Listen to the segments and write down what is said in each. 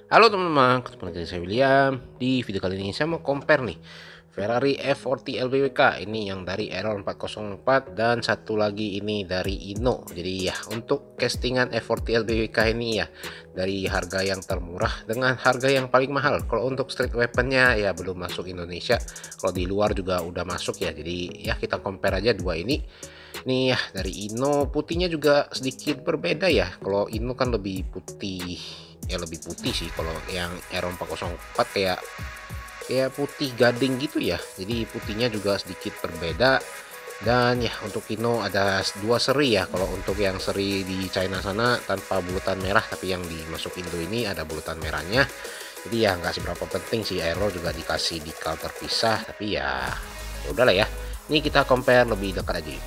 Halo teman-teman, ketemu lagi dengan saya William. Di video kali ini saya mau compare nih Ferrari F40 LBWK ini yang dari Error 404 dan satu lagi ini dari Inno. Jadi ya untuk castingan F40 LBWK ini ya dari harga yang termurah dengan harga yang paling mahal. Kalau untuk street weaponnya ya belum masuk Indonesia. Kalau di luar juga udah masuk ya. Jadi ya kita compare aja dua ini. Nih ya dari Inno putihnya juga sedikit berbeda ya. Kalau Inno kan lebih putih ya, lebih putih sih. Kalau yang Aeron 404 kayak kayak putih gading gitu ya, jadi putihnya juga sedikit berbeda. Dan ya untuk Kino ada dua seri ya, kalau untuk yang seri di China sana tanpa bulutan merah, tapi yang dimasuk Indo ini ada bulutan merahnya. Jadi ya nggak seberapa penting sih, Aero juga dikasih decal terpisah, tapi ya udahlah ya. Ini kita compare lebih dekat aja.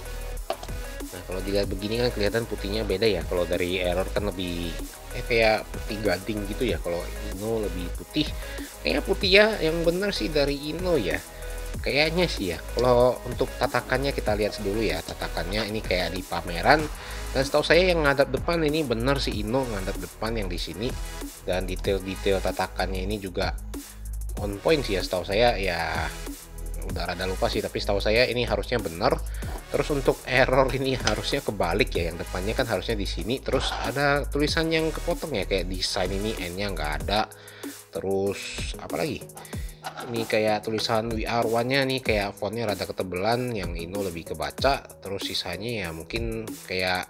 Nah kalau dilihat begini kan kelihatan putihnya beda ya. Kalau dari Error kan lebih kayak putih gading gitu ya. Kalau Ino lebih putih. Kayaknya putih ya, yang benar sih dari Ino ya. Kayaknya sih ya. Kalau untuk tatakannya kita lihat dulu ya. Tatakannya ini kayak di pameran. Dan setahu saya yang ngadap depan ini benar sih, Ino ngadap depan yang di sini. Dan detail-detail tatakannya ini juga on point sih ya, setahu saya ya. Udah rada lupa sih, tapi setahu saya ini harusnya benar. Terus untuk Error ini harusnya kebalik ya, yang depannya kan harusnya di sini, terus ada tulisan yang kepotong ya, kayak desain ini N-nya nggak ada. Terus apa lagi, ini kayak tulisan WR1-nya nih kayak fontnya rada ketebelan, yang Ino lebih kebaca. Terus sisanya ya mungkin kayak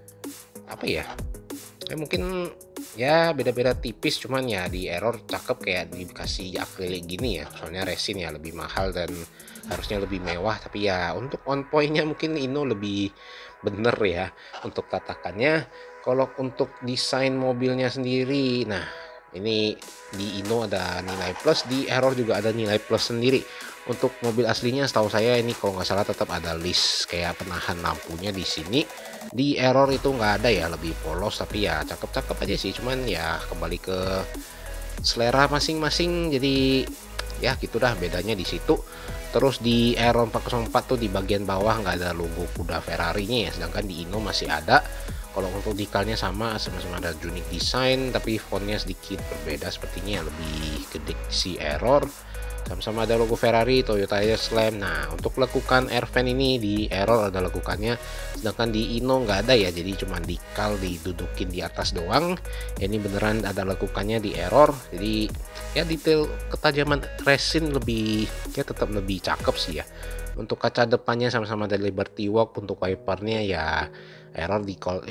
apa ya, mungkin ya beda-beda tipis, cuman ya di Error cakep kayak dikasih akrilik gini ya, soalnya resin ya lebih mahal dan harusnya lebih mewah. Tapi ya untuk on pointnya mungkin Ino lebih bener ya untuk tatakannya. Kalau untuk desain mobilnya sendiri, nah ini di Ino ada nilai plus, di Error juga ada nilai plus sendiri. Untuk mobil aslinya setahu saya ini kalau nggak salah tetap ada list kayak penahan lampunya di sini. Di Error itu nggak ada ya, lebih polos, tapi ya cakep-cakep aja sih. Cuman ya kembali ke selera masing-masing, jadi ya gitu dah bedanya di situ. Terus di Error 404 tuh di bagian bawah nggak ada logo kuda Ferrari-nya ya, sedangkan di Inno masih ada. Kalau untuk decalnya sama-sama ada unique design, tapi fontnya sedikit berbeda sepertinya, lebih gede si Error. Sama-sama ada logo Ferrari, Toyota Slam. Nah untuk lekukan air fan ini di Error ada lekukannya, sedangkan di Inno nggak ada ya, jadi cuma decal didudukin di atas doang. Ini beneran ada lekukannya di Error, jadi ya detail ketajaman resin lebih ya tetap lebih cakep sih ya. Untuk kaca depannya sama-sama dari Liberty Walk. Untuk wipernya ya Error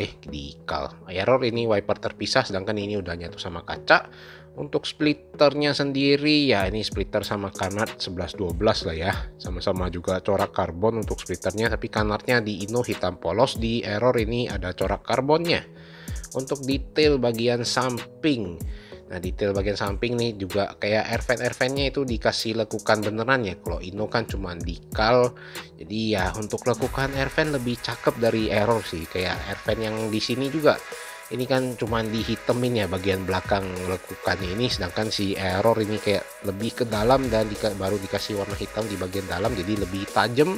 Error ini wiper terpisah, sedangkan ini udah nyatu sama kaca. Untuk splitternya sendiri ya ini splitter sama kanat 11-12 lah ya, sama-sama juga corak karbon untuk splitternya, tapi kanatnya di Inno hitam polos, di Error ini ada corak karbonnya. Untuk detail bagian samping, nah detail bagian samping nih juga kayak airfan-nya itu dikasih lekukan beneran ya. Kalau Inno kan cuma decal, jadi ya untuk lekukan airfan lebih cakep dari Error sih. Kayak airfan yang di sini juga ini kan cuman dihitemin ya bagian belakang lekukannya ini, sedangkan si Error ini kayak lebih ke dalam dan baru dikasih warna hitam di bagian dalam, jadi lebih tajam,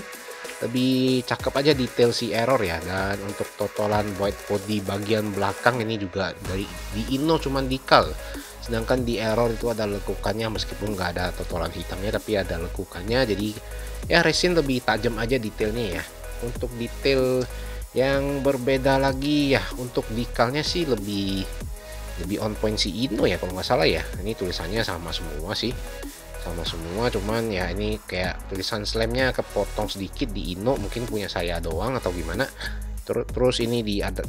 lebih cakep aja detail si Error ya. Dan untuk totalan white body bagian belakang ini juga dari di Inno cuman decal, sedangkan di Error itu ada lekukannya, meskipun nggak ada totalan hitamnya tapi ada lekukannya, jadi ya resin lebih tajam aja detailnya ya. Untuk detail yang berbeda lagi ya, untuk decalnya sih lebih lebih on point si Inno ya kalau nggak salah ya. Ini tulisannya sama semua sih, sama semua, cuman ya ini kayak tulisan slamnya kepotong sedikit di Inno, mungkin punya saya doang atau gimana. Terus ini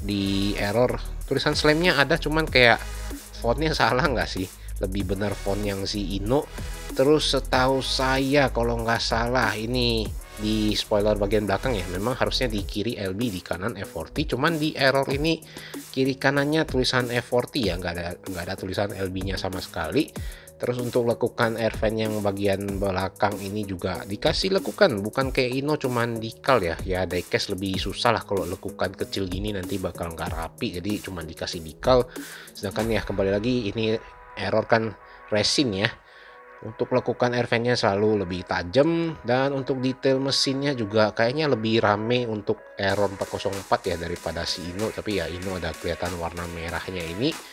di Error tulisan slamnya ada, cuman kayak fontnya salah nggak sih, lebih benar font yang si Inno. Terus setahu saya kalau nggak salah ini di spoiler bagian belakang ya, memang harusnya di kiri LB, di kanan F40, cuman di Error ini kiri kanannya tulisan F40 ya, nggak ada tulisan LB-nya sama sekali. Terus untuk lekukan airfan yang bagian belakang ini juga dikasih lekukan, bukan kayak Inno cuman decal ya. Ya diecast lebih susah lah, kalau lekukan kecil gini nanti bakal nggak rapi, jadi cuman dikasih decal. Sedangkan ya kembali lagi ini Error kan resin ya. Untuk lekukan airfan-nya selalu lebih tajam, dan untuk detail mesinnya juga kayaknya lebih rame untuk Error 404 ya daripada si Inno. Tapi ya Inno ada kelihatan warna merahnya ini.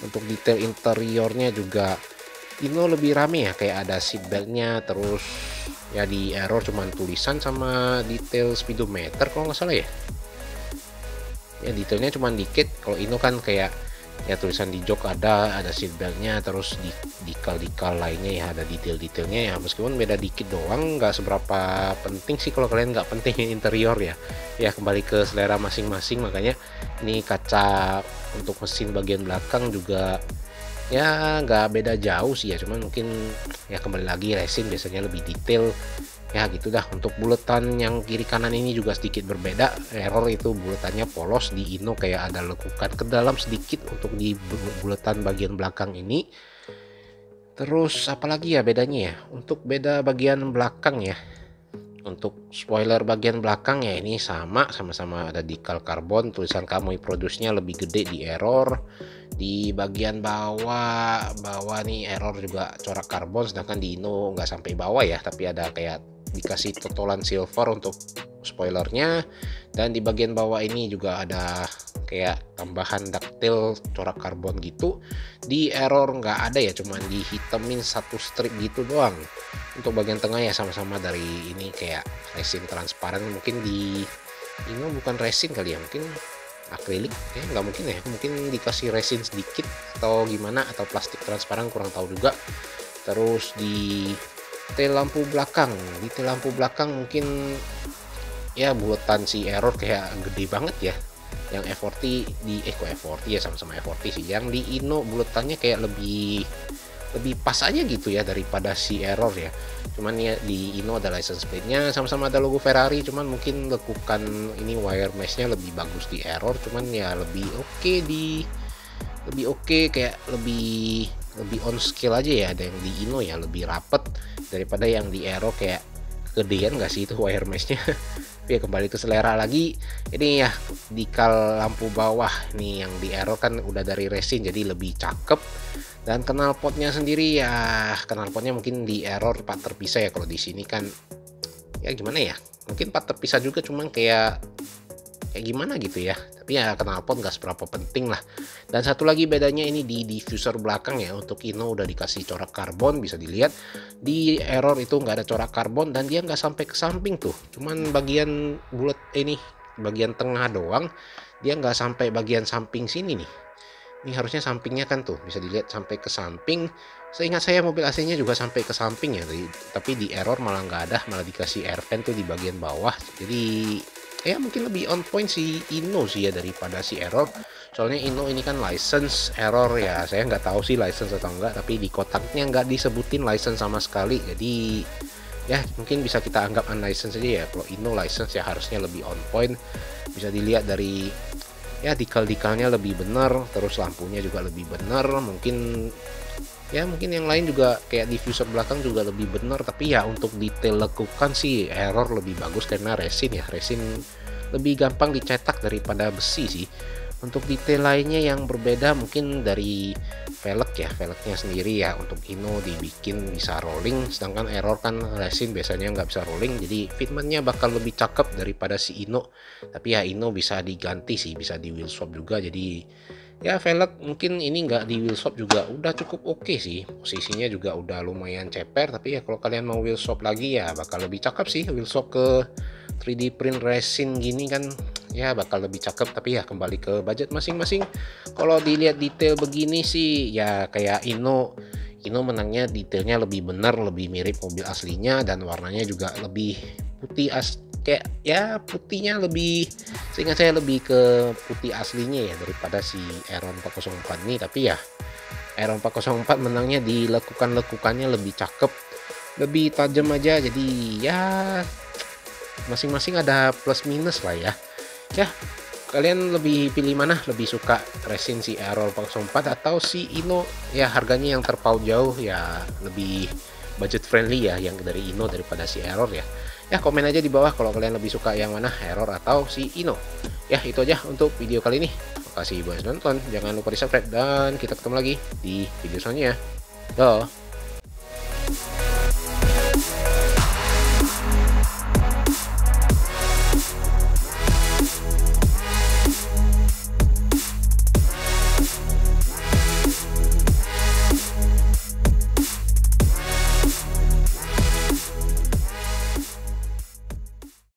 Untuk detail interiornya juga Ino lebih rame ya, kayak ada seat beltnya, terus ya di Error cuman tulisan sama detail speedometer kalau nggak salah ya. Ya detailnya cuman dikit. Kalau Ino kan kayak ya tulisan di jok ada seat beltnya, terus di dikal lainnya ya ada detail-detailnya ya, meskipun beda dikit doang, nggak seberapa penting sih kalau kalian nggak penting interior ya. Ya kembali ke selera masing-masing. Makanya ini kaca untuk mesin bagian belakang juga ya nggak beda jauh sih ya, cuman mungkin ya kembali lagi resin biasanya lebih detail ya gitu dah. Untuk buletan yang kiri kanan ini juga sedikit berbeda. Error itu buletannya polos, di Ino kayak ada lekukan ke dalam sedikit untuk di buletan bagian belakang ini. Terus apalagi ya bedanya ya, untuk beda bagian belakang ya, untuk spoiler bagian belakang ya ini sama-sama ada decal karbon, tulisan Kamui Produce-nya lebih gede di Error. Di bagian bawah nih Error juga corak karbon, sedangkan di Ino nggak sampai bawah ya, tapi ada kayak dikasih totolan silver untuk spoilernya. Dan di bagian bawah ini juga ada kayak tambahan ductile corak karbon gitu. Di Error nggak ada ya, cuman dihitamin satu strip gitu doang. Untuk bagian tengah ya sama-sama dari ini kayak resin transparan. Mungkin di ini bukan resin kali ya, mungkin akrilik ya, nggak mungkin ya, mungkin dikasih resin sedikit atau gimana, atau plastik transparan, kurang tahu juga. Terus di detail lampu belakang mungkin ya buletan si Error kayak gede banget ya. Yang F40 di F40 ya sama-sama F40 sih, yang di Ino buletannya kayak lebih pas aja gitu ya daripada si Error ya. Cuman ya di Ino ada license plate-nya, sama-sama ada logo Ferrari, cuman mungkin lekukan ini wire mesh-nya lebih bagus di Error, cuman ya lebih oke kayak lebih on scale aja ya. Ada yang di Ino ya lebih rapet daripada yang di Error, kayak kegedean nggak sih itu wire mesh-nya. Ya kembali ke selera lagi. Ini ya decal lampu bawah nih, yang di Error kan udah dari resin jadi lebih cakep. Dan knalpotnya sendiri ya, knalpotnya mungkin di Error part terpisah ya, kalau di sini kan ya gimana ya, mungkin part terpisah juga, cuman kayak gimana gitu ya. Tapi ya knalpot nggak seberapa penting lah. Dan satu lagi bedanya ini di diffuser belakang ya. Untuk Ino udah dikasih corak karbon, bisa dilihat. Di Error itu nggak ada corak karbon dan dia nggak sampai ke samping tuh, cuman bagian bulat ini bagian tengah doang, dia nggak sampai bagian samping sini nih. Ini harusnya sampingnya kan tuh bisa dilihat sampai ke samping. Seingat saya mobil AC-nya juga sampai ke samping ya, tapi di Error malah nggak ada, malah dikasih air vent tuh di bagian bawah. Jadi ya mungkin lebih on point si Ino sih ya daripada si Error. Soalnya Ino ini kan license, Error ya saya nggak tahu sih license atau enggak, tapi di kotaknya nggak disebutin license sama sekali. Jadi ya mungkin bisa kita anggap unlicensed aja ya. Kalau Ino license ya harusnya lebih on point. Bisa dilihat dari ya decal-decalnya lebih benar, terus lampunya juga lebih benar. Mungkin yang lain juga kayak diffuser belakang juga lebih benar, tapi ya untuk detail lekukan sih Error lebih bagus karena resin ya, resin lebih gampang dicetak daripada besi sih. Untuk detail lainnya yang berbeda mungkin dari velgnya sendiri ya. Untuk Ino dibikin bisa rolling, sedangkan Error kan resin biasanya nggak bisa rolling, jadi fitmentnya bakal lebih cakep daripada si Ino. Tapi ya Ino bisa diganti sih, bisa di wheel swap juga. Jadi ya velg mungkin ini nggak di wheel swap juga udah cukup oke sih, posisinya juga udah lumayan ceper. Tapi ya kalau kalian mau wheel swap lagi ya bakal lebih cakep sih, wheel swap ke 3D print resin gini kan ya bakal lebih cakep. Tapi ya kembali ke budget masing-masing. Kalau dilihat detail begini sih ya kayak Ino menangnya detailnya lebih benar, lebih mirip mobil aslinya, dan warnanya juga lebih putih kayak ya putihnya lebih, seingat saya lebih ke putih aslinya ya daripada si Error 404 nih. Tapi ya Error 404 menangnya di lekukannya lebih cakep, lebih tajam aja. Jadi ya masing-masing ada plus minus lah ya. Ya kalian lebih pilih mana, lebih suka resin si Error 404 atau si Ino? Ya harganya yang terpaut jauh ya, lebih budget friendly ya yang dari Ino daripada si Error ya. Ya komen aja di bawah kalau kalian lebih suka yang mana, Error atau si Ino. Ya itu aja untuk video kali ini. Makasih buat nonton, jangan lupa di subscribe, dan kita ketemu lagi di video selanjutnya. Dah.